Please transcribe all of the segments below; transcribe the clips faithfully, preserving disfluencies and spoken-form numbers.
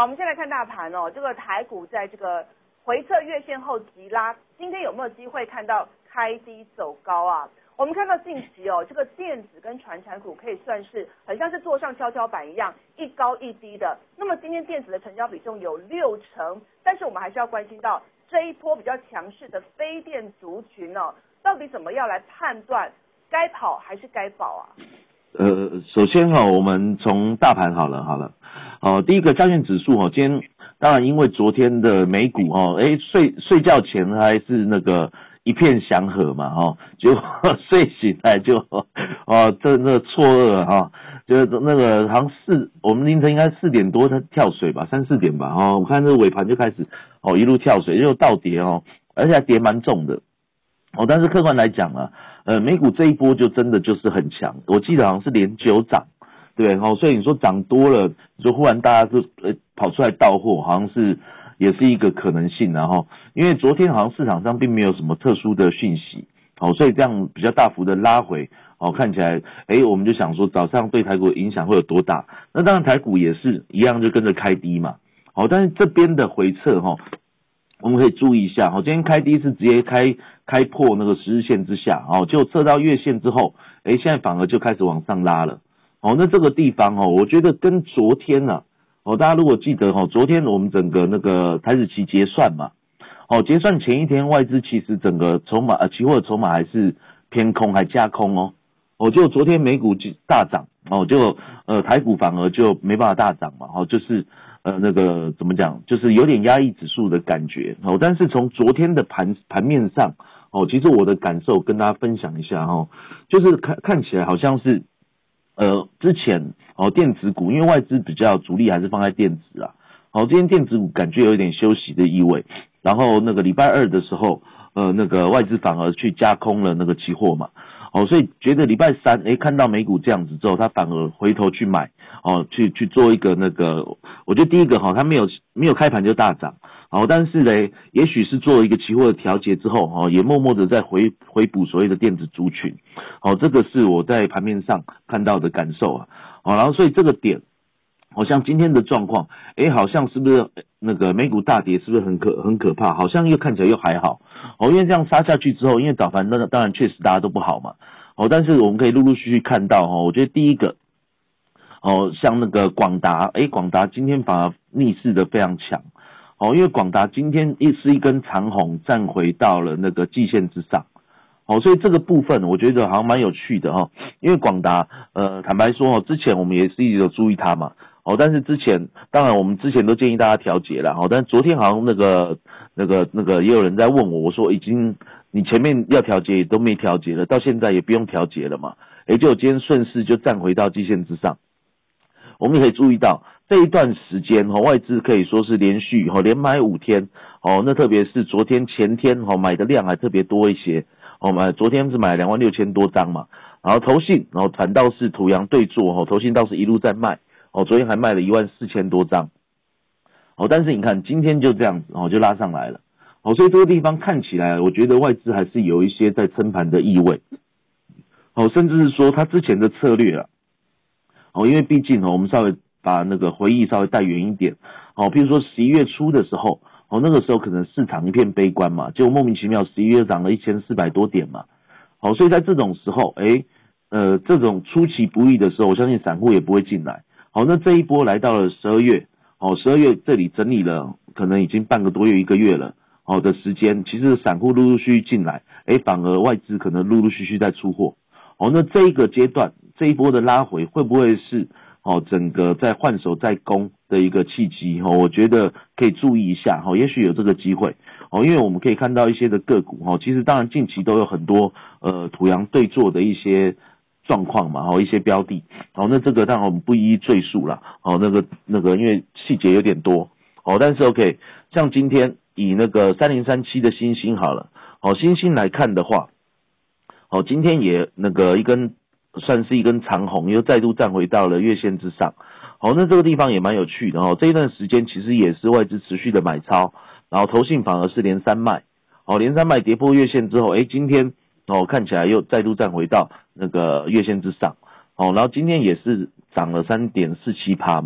好，我们先来看大盘哦，这个台股在这个回测月线后急拉，今天有没有机会看到开低走高啊？我们看到近期哦，这个电子跟传产股可以算是很像是坐上跷跷板一样，一高一低的。那么今天电子的成交比重有六成，但是我们还是要关心到这一波比较强势的非电族群哦，到底怎么样来判断该跑还是该保啊？ 呃，首先哈、哦，我们从大盘好了好了，哦，第一个加权指数哦，今天当然因为昨天的美股哦，诶睡睡觉前还是那个一片祥和嘛哦，结果睡醒来就哦这那错愕哈、哦，就是那个好像四我们凌晨应该四点多它跳水吧，三四点吧哦，我看这尾盘就开始哦一路跳水，就倒跌哦，而且还跌蛮重的哦，但是客观来讲啊。呃，美股这一波就真的就是很强，我记得好像是连九涨，对不对？哦，所以你说涨多了，你说忽然大家就呃跑出来到货，好像是也是一个可能性，然后因为昨天好像市场上并没有什么特殊的讯息，哦，所以这样比较大幅的拉回，哦，看起来，诶，我们就想说早上对台股的影响会有多大？那当然台股也是一样，就跟着开低嘛，好、哦，但是这边的回撤哈、哦。我们可以注意一下，好，今天开低是直接开开破那个十日线之下，哦，就测到月线之后，诶，现在反而就开始往上拉了，哦，那这个地方哦，我觉得跟昨天啊，哦，大家如果记得哦，昨天我们整个那个台指期结算嘛，哦，结算前一天外资其实整个筹码呃期货的筹码还是偏空，还加空哦，哦，就昨天美股大涨，哦，就呃台股反而就没办法大涨嘛，哦，就是。呃，那个怎么讲，就是有点压抑指数的感觉哦。但是从昨天的盘盘面上哦，其实我的感受跟大家分享一下哦，就是看看起来好像是呃之前哦电子股，因为外资比较主力还是放在电子啊，哦，今天电子股感觉有一点休息的意味。然后那个礼拜二的时候，呃，那个外资反而去加空了那个期货嘛。哦，所以觉得礼拜三，诶，看到美股这样子之后，他反而回头去买，哦，去去做一个那个，我觉得第一个哈、哦，他没有没有开盘就大涨，哦，但是呢，也许是做一个期货的调节之后，哦，也默默的在回回补所谓的电子族群，哦，这个是我在盘面上看到的感受啊，哦，然后所以这个点。好像今天的状况，诶，好像是不是那个美股大跌，是不是很可很可怕？好像又看起来又还好，哦，因为这样杀下去之后，因为早盘那当然确实大家都不好嘛，哦，但是我们可以陆陆续续看到，哦，我觉得第一个，哦，像那个广达，诶，广达今天反而逆势的非常强，哦，因为广达今天一是一根长红站回到了那个季线之上。哦，所以这个部分我觉得好像蛮有趣的哈、哦，因为广达，呃，坦白说哦，之前我们也是一直有注意它嘛，哦，但是之前当然我们之前都建议大家调节了，哦，但昨天好像那个那个那个也有人在问我，我说已经你前面要调节也都没调节了，到现在也不用调节了嘛，诶，就今天顺势就站回到季线之上，我们也可以注意到这一段时间哦，外资可以说是连续哦连买五天哦，那特别是昨天前天哦买的量还特别多一些。我们昨天是买两万六千多张嘛，然后投信，然后反倒是土洋对做哦，投信倒是一路在卖哦，昨天还卖了一万四千多张哦，但是你看今天就这样子哦，就拉上来了哦，所以这个地方看起来，我觉得外资还是有一些在撑盘的意味哦，甚至是说他之前的策略啊哦，因为毕竟哦，我们稍微把那个回忆稍微带远一点哦，譬如说十一月初的时候。哦，那个时候可能市场一片悲观嘛，结果莫名其妙十一月涨了一千四百多点嘛。好、哦，所以在这种时候，诶，呃，这种出其不意的时候，我相信散户也不会进来。好、哦，那这一波来到了十二月，哦，十二月这里整理了，可能已经半个多月、一个月了，好、哦、的时间，其实散户陆陆续续进来，诶，反而外资可能陆陆续续在出货。哦，那这一个阶段，这一波的拉回会不会是？哦，整个在换手在攻的一个契机哦，我觉得可以注意一下哦，也许有这个机会哦，因为我们可以看到一些的个股哦，其实当然近期都有很多呃土洋对做的一些状况嘛，哦一些标的哦，那这个当然我们不一一赘述啦哦，那个那个因为细节有点多哦，但是 OK， 像今天以那个三零三七的星星好了哦，星星来看的话，哦今天也那个一根。算是一根长红，又再度站回到了月线之上。好，那这个地方也蛮有趣的哦。这一段时间其实也是外资持续的买超，然后投信反而是连三卖。好，连三卖跌破月线之后，诶，今天哦看起来又再度站回到那个月线之上。哦，然后今天也是涨了 三点四七% 嘛。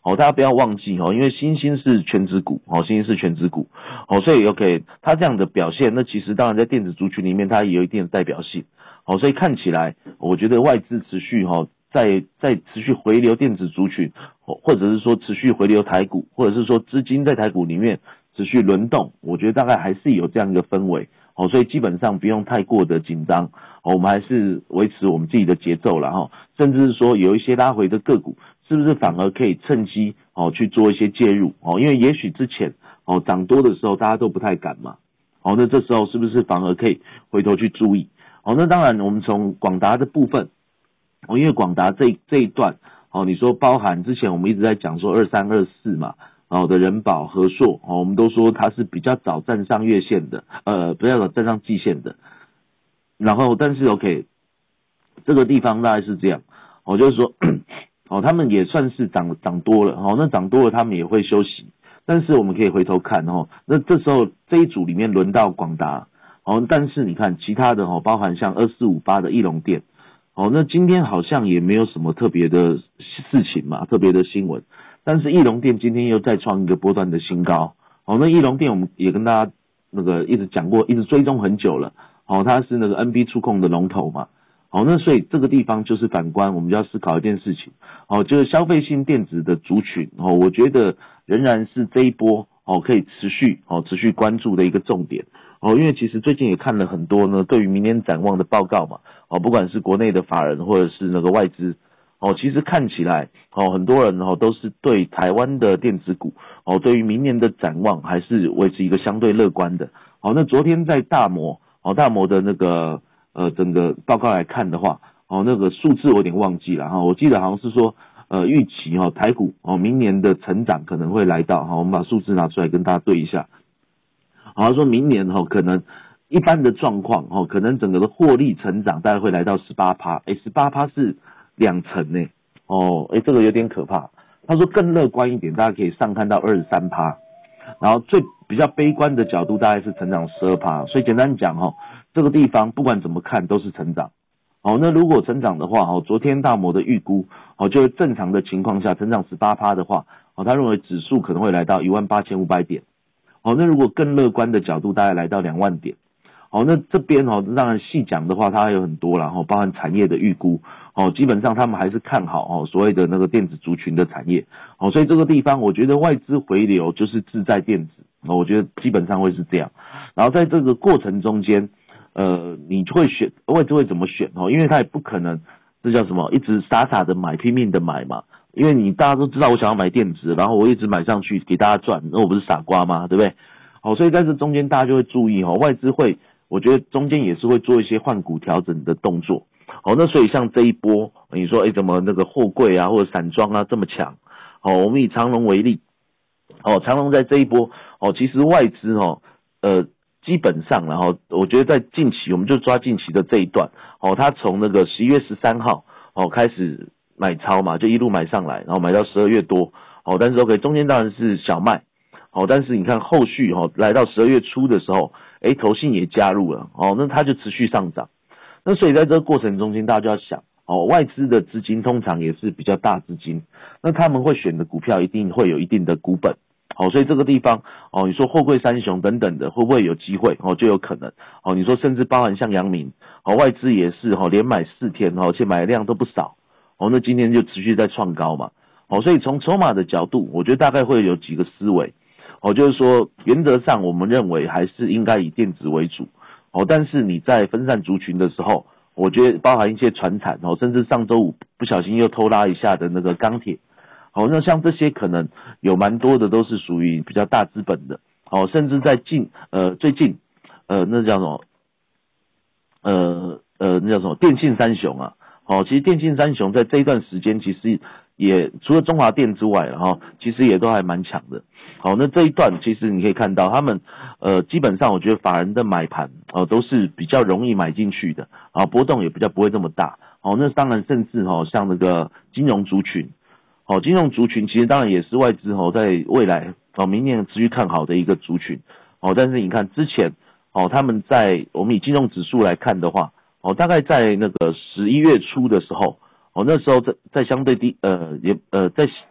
哦，大家不要忘记哦，因为新兴是全指股哦，新兴是全指股哦，所以 OK， 它这样的表现，那其实当然在电子族群里面，它也有一定的代表性哦，所以看起来，我觉得外资持续哈、哦，在在持续回流电子族群，或者是说持续回流台股，或者是说资金在台股里面持续轮动，我觉得大概还是有这样一个氛围哦，所以基本上不用太过的紧张哦，我们还是维持我们自己的节奏啦哈、哦，甚至是说有一些拉回的个股。是不是反而可以趁机哦去做一些介入哦？因为也许之前哦涨多的时候大家都不太敢嘛，哦那这时候是不是反而可以回头去注意？哦那当然我们从广达的部分，哦因为广达这这一段哦你说包含之前我们一直在讲说二三二四嘛，哦的人保和硕哦我们都说它是比较早站上月线的，呃比较早站上季线的，然后但是 OK 这个地方大概是这样，哦就是说。哦，他们也算是涨涨多了，哦，那涨多了他们也会休息，但是我们可以回头看，哦，那这时候这一组里面轮到广达，哦，但是你看其他的哦，包含像二四五八的义隆电，哦，那今天好像也没有什么特别的事情嘛，特别的新闻，但是义隆电今天又再创一个波段的新高，哦，那义隆电我们也跟大家那个一直讲过，一直追踪很久了，哦，它是那个 N B 触控的龙头嘛。好，那所以这个地方就是反观，我们就要思考一件事情，哦，就是消费性电子的族群，哦，我觉得仍然是这一波哦可以持续哦持续关注的一个重点，哦，因为其实最近也看了很多呢，对于明年展望的报告嘛，哦，不管是国内的法人或者是那个外资，哦，其实看起来哦很多人哦都是对台湾的电子股哦对于明年的展望还是维持一个相对乐观的，哦，那昨天在大摩哦大摩的那个。呃，整个报告来看的话，哦，那个数字我有点忘记了哈，我记得好像是说，呃，预期哈、哦、台股哦明年的成长可能会来到哈，我们把数字拿出来跟大家对一下，好像说明年哈、哦、可能一般的状况哦，可能整个的获利成长大概会来到 百分之十八， 哎 ，十八 是两成呢，哦，哎，这个有点可怕。他说更乐观一点，大家可以上看到 百分之二十三， 然后最比较悲观的角度大概是成长 百分之十二， 所以简单讲哈、哦。这个地方不管怎么看都是成长，好，那如果成长的话，哦，昨天大摩的预估，哦，就是正常的情况下成长 百分之十八 的话，哦，他认为指数可能会来到 一万八千五百 点，哦，那如果更乐观的角度，大概来到两万点，哦，那这边哦，当然细讲的话，它还有很多啦，哦，包含产业的预估，哦，基本上他们还是看好哦所谓的那个电子族群的产业，哦，所以这个地方我觉得外资回流就是志在电子，哦，我觉得基本上会是这样，然后在这个过程中间。呃，你会选外资会怎么选哦？因为他也不可能这叫什么，一直傻傻的买，拼命的买嘛。因为你大家都知道，我想要买电子，然后我一直买上去给大家赚，那我不是傻瓜吗？对不对？好，所以在这中间大家就会注意哦，外资会，我觉得中间也是会做一些换股调整的动作。哦，那所以像这一波，你说哎，怎么那个货柜啊或者散装啊这么强？哦，我们以长荣为例，哦，长荣在这一波，哦，其实外资哦，呃。基本上然后我觉得在近期我们就抓近期的这一段哦，他从那个十一月十三号哦开始买超嘛，就一路买上来，然后买到十二月多哦，但是 OK 中间当然是小卖哦，但是你看后续哦来到十二月初的时候，诶投信也加入了哦，那它就持续上涨，那所以在这个过程中间大家就要想哦，外资的资金通常也是比较大资金，那他们会选的股票一定会有一定的股本。好，所以这个地方哦，你说货柜三雄等等的会不会有机会哦？就有可能哦。你说甚至包含像阳明哦，外资也是哦，连买四天哦，而且买的量都不少哦。那今天就持续在创高嘛。哦，所以从筹码的角度，我觉得大概会有几个思维哦，就是说原则上我们认为还是应该以电子为主哦，但是你在分散族群的时候，我觉得包含一些传产哦，甚至上周五不小心又偷拉一下的那个钢铁。好，那像这些可能有蛮多的都是属于比较大资本的，好，甚至在近呃最近呃那叫什么呃呃那叫什么电信三雄啊，好，其实电信三雄在这一段时间其实也除了中华电之外，然后其实也都还蛮强的，好，那这一段其实你可以看到他们呃基本上我觉得法人的买盘哦都是比较容易买进去的，啊波动也比较不会这么大，好，那当然甚至哦像那个金融族群。好，金融族群其实当然也是外资哦，在未来哦明年持续看好的一个族群哦。但是你看之前哦，他们在我们以金融指数来看的话哦，大概在那个十一月初的时候哦，那时候在在相对低呃也呃在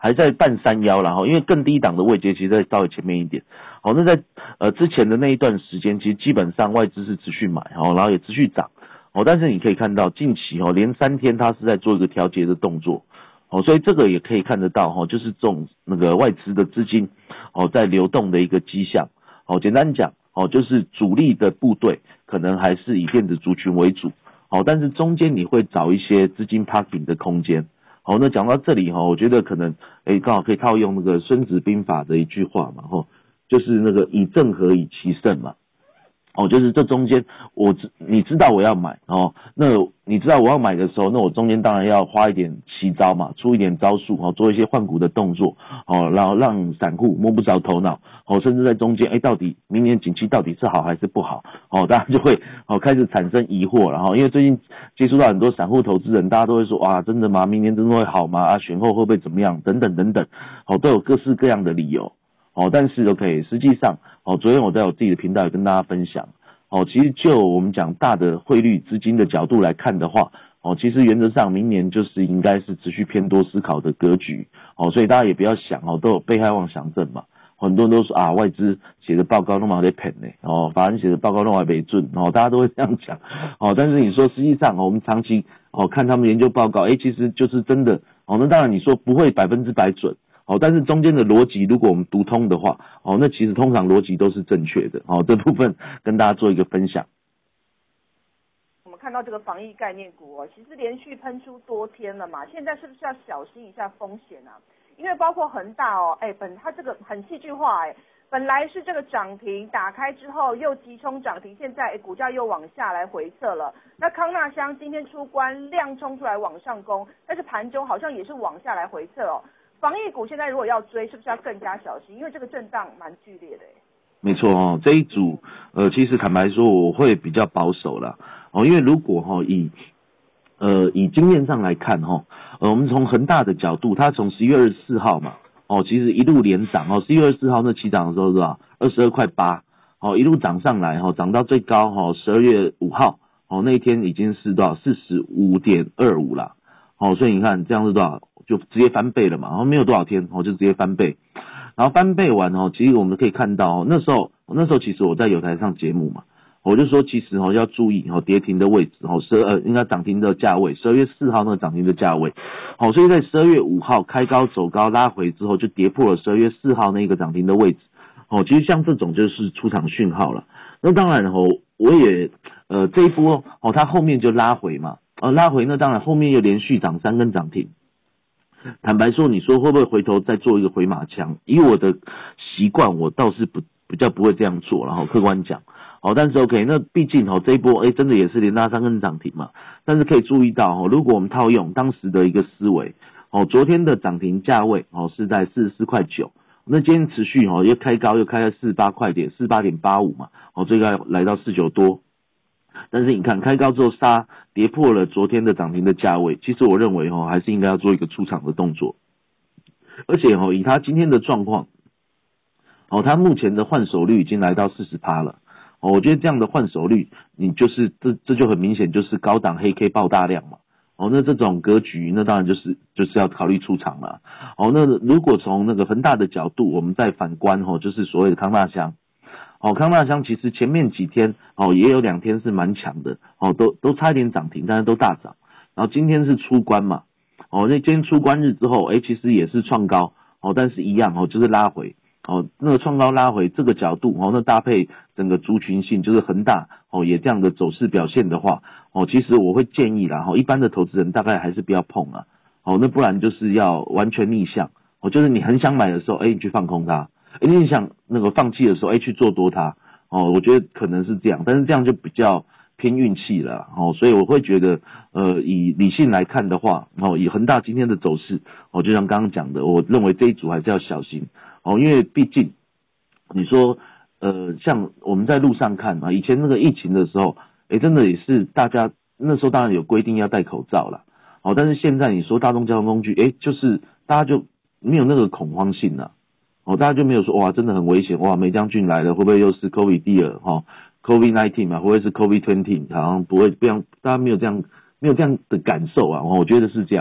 还在半山腰啦，因为更低档的位阶其实在稍微前面一点。好，那在呃之前的那一段时间，其实基本上外资是持续买，然后也持续涨。哦，但是你可以看到近期哦，连三天它是在做一个调节的动作。哦，所以这个也可以看得到哈，就是这种那个外资的资金哦在流动的一个迹象。哦，简单讲哦，就是主力的部队可能还是以电子族群为主。哦，但是中间你会找一些资金 parking 的空间。好，那讲到这里哈，我觉得可能诶刚好可以套用那个《孙子兵法》的一句话嘛，吼，就是那个以正合以奇胜嘛。哦，就是这中间我知你知道我要买哦，那你知道我要买的时候，那我中间当然要花一点奇招嘛，出一点招数哦，做一些换股的动作哦，然后让散户摸不着头脑哦，甚至在中间哎，到底明年景气到底是好还是不好哦，大家就会哦开始产生疑惑，然后因为最近接触到很多散户投资人，大家都会说哇，真的吗？明年真的会好吗？啊，选后会不会怎么样？等等等等，哦，都有各式各样的理由。哦，但是 OK， 实际上，哦，昨天我在我自己的频道也跟大家分享，哦，其实就我们讲大的汇率资金的角度来看的话，哦，其实原则上明年就是应该是持续偏多思考的格局，哦，所以大家也不要想哦，都有被害妄想症嘛，很多人都说啊，外资写的报告那么在骗呢，哦，法人写的报告那么没准，哦，大家都会这样讲，哦，但是你说实际上，哦，我们长期哦看他们研究报告，诶，其实就是真的，哦，那当然你说不会百分之百准。哦，但是中间的逻辑，如果我们读通的话，哦，那其实通常逻辑都是正确的。哦，这部分跟大家做一个分享。 我们看到这个防疫概念股哦，其实连续喷出多天了嘛，现在是不是要小心一下风险啊？因为包括恒大哦，哎，本它这个很戏剧化哎，本来是这个涨停打开之后又急冲涨停，现在哎股价又往下来回撤了。那康那香今天出关量冲出来往上攻，但是盘中好像也是往下来回撤哦。防疫股现在如果要追，是不是要更加小心？因为这个震荡蛮剧烈的。 没错哦，这一组呃，其实坦白说，我会比较保守啦哦，因为如果哈、哦、以呃以经验上来看哈、哦，呃，我们从恒大的角度，它从十一月二十四号嘛，哦，其实一路连涨哦，十一月二十四号那起涨的时候是多少？二十二块八，哦，一路涨上来哈、哦，涨到最高哈、哦，十二月五号哦，那一天已经是多少？四十五点二五啦，哦，所以你看这样是多少？就直接翻倍了嘛，然后没有多少天，哦，就直接翻倍，然后翻倍完哦，其实我们可以看到哦，那时候那时候其实我在有台上节目嘛，我就说其实哦要注意哦跌停的位置哦，十呃应该涨停的价位，十二月四号那个涨停的价位，好，所以在十二月五号开高走高拉回之后，就跌破了十二月四号那个涨停的位置，哦，其实像这种就是出场讯号了。那当然哦，我也呃这一波哦，它后面就拉回嘛，呃拉回那当然后面又连续涨三根涨停。坦白说，你说会不会回头再做一个回马枪？以我的习惯，我倒是不比较不会这样做，然后客观讲，好，但是 OK， 那毕竟哦这一波哎真的也是连拉三根涨停嘛，但是可以注意到哦，如果我们套用当时的一个思维，哦昨天的涨停价位哦是在四十四块九，那今天持续哦又开高又开了四十八块点，四十八点八五嘛，哦最高来到四十九多。但是你看开高之后杀跌破了昨天的涨停的价位，其实我认为哦还是应该要做一个出场的动作，而且哦以他今天的状况，哦他目前的换手率已经来到 百分之四十 了，哦我觉得这样的换手率，你就是这这就很明显就是高档黑 K 爆大量嘛，哦那这种格局那当然就是就是要考虑出场了，哦那如果从那个恒大的角度，我们再反观哦就是所谓的康那香。哦，康那香其实前面几天哦也有两天是蛮强的，哦都都差一点涨停，但是都大涨。然后今天是出关嘛，哦那今天出关日之后，哎其实也是创高，哦但是一样哦就是拉回，哦那个创高拉回这个角度，哦那搭配整个族群性就是恒大哦也这样的走势表现的话，哦其实我会建议啦，哦一般的投资人大概还是不要碰啊，哦那不然就是要完全逆向，哦就是你很想买的时候，哎你去放空它。哎，你想那个放弃的时候，哎，去做多它，哦，我觉得可能是这样，但是这样就比较偏运气了，哦，所以我会觉得，呃，以理性来看的话，哦，以恒大今天的走势，哦，就像刚刚讲的，我认为这一组还是要小心，哦，因为毕竟你说，呃，像我们在路上看嘛，以前那个疫情的时候，哎，真的也是大家那时候当然有规定要戴口罩啦，哦，但是现在你说大众交通工具，哎，就是大家就没有那个恐慌性了。哦，大家就没有说哇，真的很危险哇，梅将军来了，会不会又是 COVID 第二哈 ？COVID 十九 嘛，会不会是 COVID 二十？好像不会，不样，大家没有这样，没有这样的感受啊。我觉得是这样。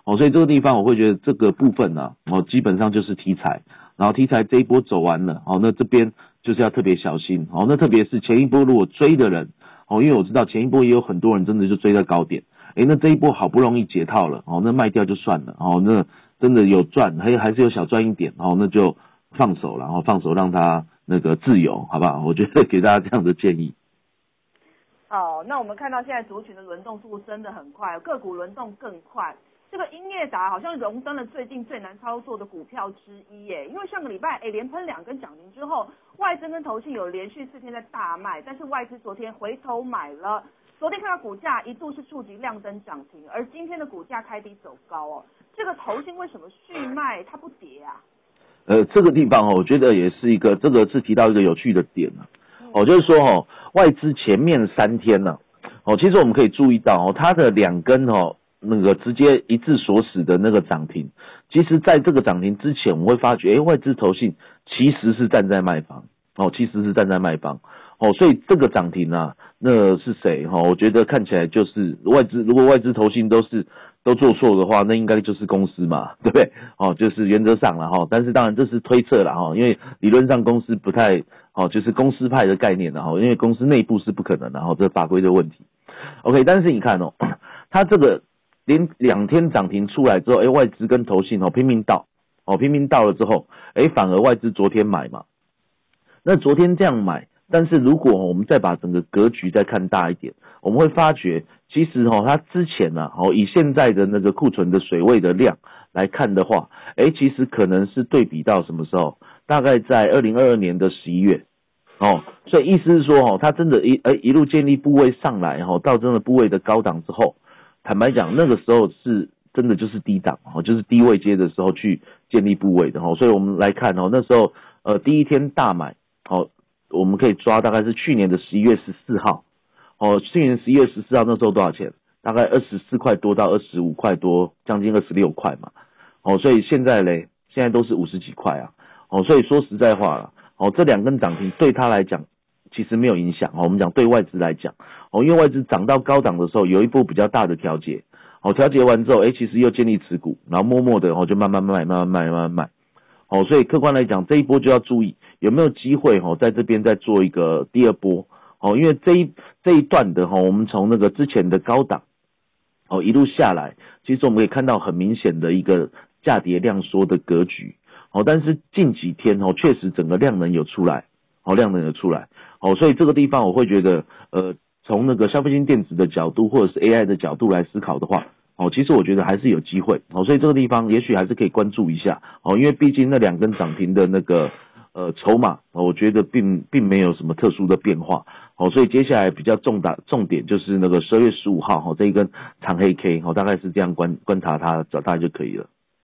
哦，所以这个地方我会觉得这个部分呢、啊，哦，基本上就是题材，然后题材这一波走完了，哦，那这边就是要特别小心，哦，那特别是前一波如果追的人，哦，因为我知道前一波也有很多人真的就追在高点，诶，那这一波好不容易解套了，哦，那卖掉就算了，哦，那真的有赚，还还是有小赚一点，哦，那就放手了，然后放手让它那个自由，好不好？我觉得给大家这样的建议。 好，那我们看到现在族群的轮动速度真的很快，个股轮动更快。这个英业达好像荣登了最近最难操作的股票之一耶，因为上个礼拜哎连喷两根涨停之后，外资跟投信有连续四天在大卖，但是外资昨天回头买了，昨天看到股价一度是触及亮灯涨停，而今天的股价开低走高哦，这个投信为什么续卖它不跌啊？ 呃，这个地方哦，我觉得也是一个，这个是提到一个有趣的点啊，哦，就是说哦，外资前面三天呢、啊，哦，其实我们可以注意到哦，它的两根哦。那个直接一致锁死的那个涨停，其实在这个涨停之前，我们会发觉，诶，外资投信其实是站在卖方，哦，其实是站在卖方，哦，所以这个涨停啊，那是谁？哈、哦，我觉得看起来就是外资，如果外资投信都是都做错的话，那应该就是公司嘛，对不对？哦，就是原则上了哈、哦，但是当然这是推测了哈、哦，因为理论上公司不太，哦，就是公司派的概念然后、哦，因为公司内部是不可能的，然后这法规的问题。OK， 但是你看哦，它这个。连两天涨停出来之后，哎，外资跟投信哦拼命倒，哦拼命倒了之后，哎，反而外资昨天买嘛，那昨天这样买，但是如果我们再把整个格局再看大一点，我们会发觉，其实哦，它之前呢、啊，哦以现在的那个库存的水位的量来看的话，哎，其实可能是对比到什么时候？大概在二零二二年的十一月，哦，所以意思是说哦，它真的一哎一路建立部位上来，哦，到真的部位的高档之后。坦白讲，那个时候是真的就是低档哦，就是低位接的时候去建立部位的哦，所以我们来看哦，那时候呃第一天大买哦，我们可以抓大概是去年的十一月十四号哦，去年十一月十四号那时候多少钱？大概二十四块多到二十五块多，将近二十六块嘛哦，所以现在嘞，现在都是五十几块啊哦，所以说实在话了哦，这两根涨停对他来讲其实没有影响哦，我们讲对外资来讲。哦，因为外资涨到高档的时候，有一波比较大的调节，哦，调节完之后，哎，其实又建立持股，然后默默的，哦，就慢慢卖，慢慢卖，慢慢卖，哦，所以客观来讲，这一波就要注意有没有机会，哦，在这边再做一个第二波，哦，因为这一这一段的，哈、哦，我们从那个之前的高档，哦，一路下来，其实我们可以看到很明显的一个价跌量缩的格局，哦，但是近几天，哦，确实整个量能有出来，哦，量能有出来，哦，所以这个地方我会觉得，呃。从那个消费性电子的角度，或者是 A I 的角度来思考的话，哦，其实我觉得还是有机会，哦，所以这个地方也许还是可以关注一下，哦，因为毕竟那两根涨停的那个呃筹码，哦，我觉得并并没有什么特殊的变化，哦，所以接下来比较重大重点就是那个十二月十五号，哦，这一根长黑 K，哦，大概是这样观观察它，找大概就可以了。